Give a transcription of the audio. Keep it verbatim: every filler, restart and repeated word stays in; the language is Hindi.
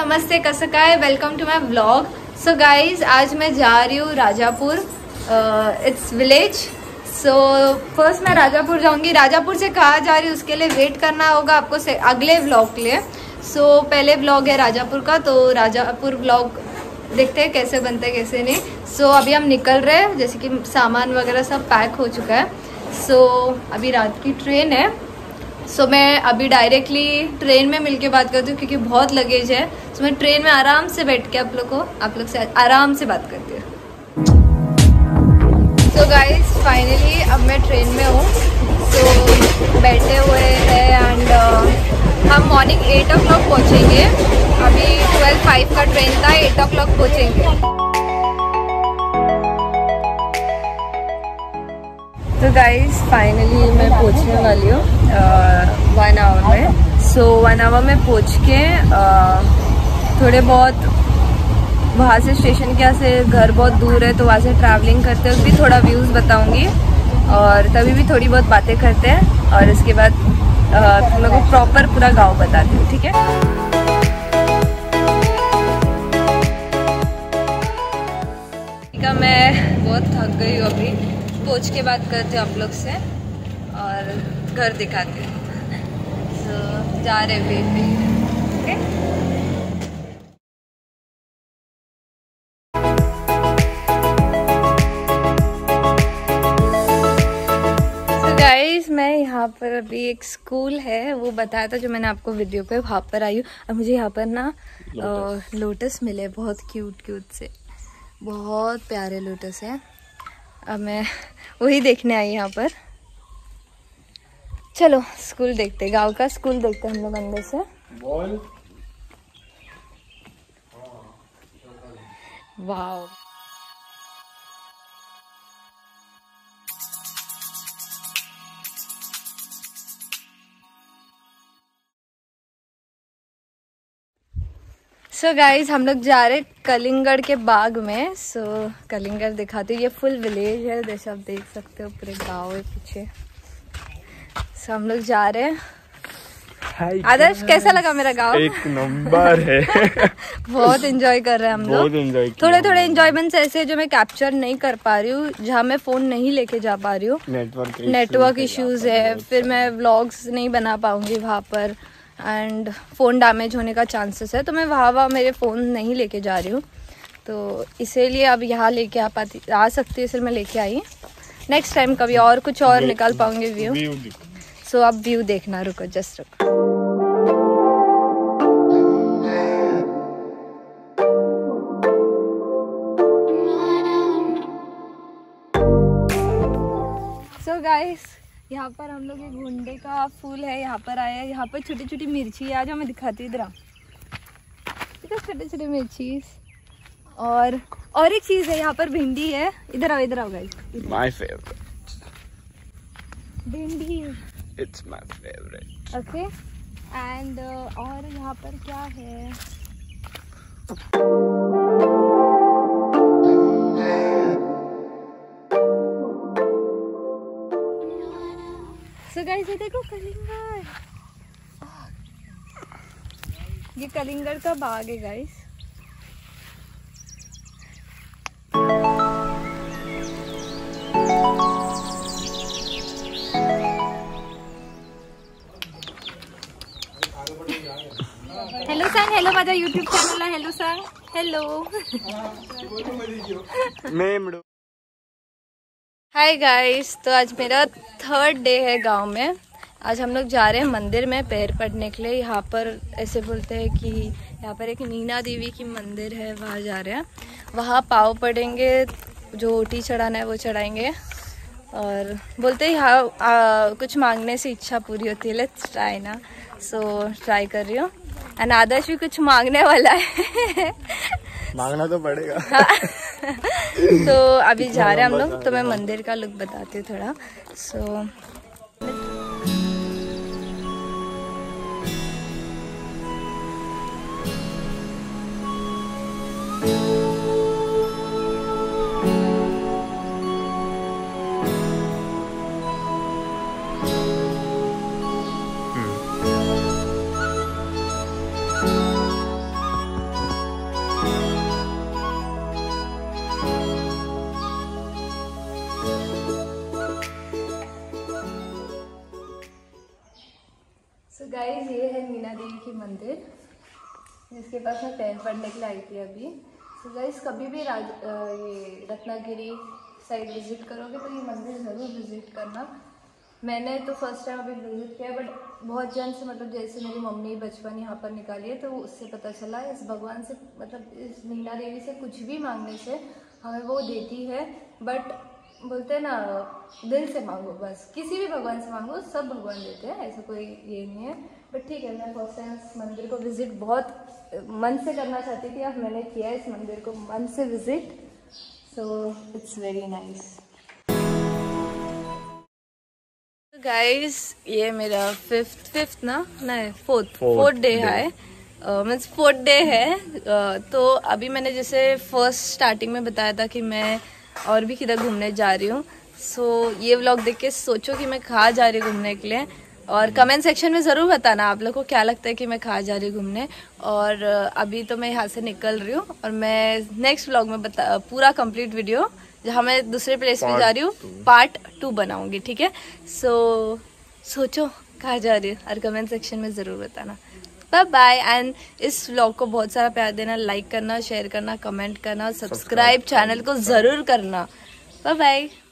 नमस्ते, कसं काय, welcome to my vlog. So guys, आज मैं जा रही हूँ Rajapur, it's village. So first मैं राजापुर जाऊंगी। राजापुर से कहाँ जा रही हूँ उसके लिए वेट करना होगा आपको से अगले व्लॉग के लिए। सो so, पहले व्लॉग है राजापुर का, तो राजापुर व्लॉग देखते हैं कैसे बनते हैं कैसे नहीं। सो so, अभी हम निकल रहे हैं, जैसे कि सामान वगैरह सब पैक हो चुका है। सो so, अभी रात की ट्रेन है। सो so, मैं अभी डायरेक्टली ट्रेन में मिलके बात करती हूँ क्योंकि बहुत लगेज है। सो so, मैं ट्रेन में आराम से बैठ के आप लोग को आप लोग से आराम से बात करती हूँ। सो गाइज, फाइनली अब मैं ट्रेन में हूँ। सो so, बैठे हुए हैं एंड uh, हम मॉर्निंग एट ओ क्लॉक पहुँचेंगे। अभी ट्वेल्व फाइव का ट्रेन था, एट ओ क्लॉक पहुँचेंगे। तो गाइज, फाइनली मैं पहुँचने वाली हूँ वन आवर में। सो वन आवर में पहुँच के uh, थोड़े बहुत वहाँ से स्टेशन के यहाँ से घर बहुत दूर है, तो वहाँ से ट्रैवलिंग करते हुए भी थोड़ा व्यूज़ बताऊँगी और तभी भी थोड़ी बहुत बातें करते हैं और इसके बाद तुम लोगों को प्रॉपर पूरा गांव बताती हूँ, ठीक है। ठीक है, मैं बहुत थक गई हूँ, अभी पहुँच के बात करती हूँ आप लोग से और घर दिखाती हूँ। तो जा रहे बेबी, ओके। गाइस, मैं यहाँ पर अभी एक स्कूल है वो बताया था जो मैंने आपको वीडियो पे, वहाँ पर आई हूँ। और मुझे यहाँ पर ना लोटस, लोटस मिले, बहुत क्यूट क्यूट से, बहुत प्यारे लोटस है। अब मैं वही देखने आई यहाँ पर। चलो स्कूल देखते, गांव का स्कूल देखते हम लोग अंदर से। वाव, सो so गाइज, हम लोग जा रहे कलिंगड़ के बाग में। सो so, कलिंगड़ दिखाती हूँ, ये फुल विलेज है, जैसे आप देख सकते हो, पूरे गांव है पीछे। सो so, हम लोग जा रहे हैं। आदर्श, कैसा लगा मेरा गांव? एक नंबर है। बहुत एंजॉय कर रहे हैं हम लोग। थोड़े थोड़े एंजॉयमेंट्स ऐसे है जो मैं कैप्चर नहीं कर पा रही हूँ, जहाँ मैं फोन नहीं लेके जा पा रही हूँ। नेटवर्क नेटवर्क इश्यूज है, फिर मैं व्लॉग्स नहीं बना पाऊंगी वहाँ पर एंड फ़ोन डैमेज होने का चांसेस है, तो मैं वहाँ वहाँ मेरे फ़ोन नहीं लेके जा रही हूँ। तो इसीलिए अब यहाँ लेके आ पाती आ सकती है, इसलिए मैं लेके आई। नेक्स्ट टाइम कभी और कुछ और निकाल पाऊंगी व्यू। सो अब व्यू देखना, रुको जस्ट रुको। सो गाइस, यहाँ पर हम लोग एक घुंडे का फूल है, यहाँ पर आया है। यहाँ पर छोटी छोटी मिर्ची है, आज मैं दिखाती हूँ, इधर देखो छोटे छोटे मिर्ची। और और एक चीज है, यहाँ पर भिंडी है। इधर आओ, इधर आओ guys. My favourite bhindi, it's my favourite. Okay. And और यहाँ पर क्या है, सो गाइस, ये देखो कलिंगड़, ये कलिंगड़ का बाग है गाइस। हेलो सांग, हेलो माझा यूट्यूब चॅनल आहे, हेलो सांग, हेलो। हाय गाइस, तो आज मेरा थर्ड डे है गांव में। आज हम लोग जा रहे हैं मंदिर में पैर पड़ने के लिए। यहाँ पर ऐसे बोलते हैं कि यहाँ पर एक नीना देवी की मंदिर है, वहाँ जा रहे हैं। वहाँ पाँव पड़ेंगे, जो ओटी चढ़ाना है वो चढ़ाएंगे और बोलते हैं यहाँ कुछ मांगने से इच्छा पूरी होती है। लेट्स ट्राई ना। सो ट्राई कर रही हूँ एंड आदर्श भी कुछ मांगने वाला है। मांगना तो पड़ेगा। तो अभी जा रहे हैं हम लोग, तो मैं मंदिर का लुक बताती हूँ थोड़ा। सो so, गाइस ये है मीना देवी की मंदिर, जिसके पास मैं टेंथ पढ़ने के लिए आई थी अभी। तो गाइस कभी भी राज ये रत्नागिरी साइड विजिट करोगे तो ये मंदिर ज़रूर विजिट करना। मैंने तो फर्स्ट टाइम अभी विजिट किया, बट बहुत जन से मतलब जैसे मेरी मम्मी बचपन यहाँ पर निकाली है तो उससे पता चला इस भगवान से मतलब इस मीना देवी से कुछ भी मांगने से हमें वो देती है। बट बोलते हैं ना दिल से मांगो, बस किसी भी भगवान से मांगो, सब भगवान देते हैं, ऐसा कोई ये नहीं है। बट ठीक है, मैं फर्स्ट टाइम इस मंदिर को विजिट बहुत मन से करना चाहती थी, अब मैंने किया इस मंदिर को मन से visit, so it's very nice. Guys ये मेरा फिफ्थ फिफ्थ ना नहीं फोर्थ फोर्थ डे है, मीन्स फोर्थ डे है। uh, तो अभी मैंने जैसे फर्स्ट स्टार्टिंग में बताया था कि मैं और भी किधर घूमने जा रही हूँ। सो so, ये व्लॉग देख के सोचो कि मैं कहाँ जा रही हूँ घूमने के लिए, और कमेंट सेक्शन में ज़रूर बताना आप लोग को क्या लगता है कि मैं कहाँ जा रही हूँ घूमने। और अभी तो मैं यहाँ से निकल रही हूँ और मैं नेक्स्ट व्लॉग में बता पूरा कंप्लीट वीडियो जहाँ मैं दूसरे प्लेस पे जा रही हूँ पार्ट टू बनाऊंगी, ठीक है। सो so, सोचो कहाँ जा रही हूँ और कमेंट सेक्शन में ज़रूर बताना। बाय बाय, एंड इस व्लॉग को बहुत सारा प्यार देना, लाइक करना, शेयर करना, कमेंट करना, सब्सक्राइब चैनल को ज़रूर करना। Bye bye.